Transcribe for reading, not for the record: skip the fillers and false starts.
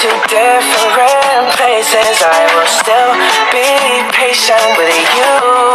to different places, I will still be patient with you.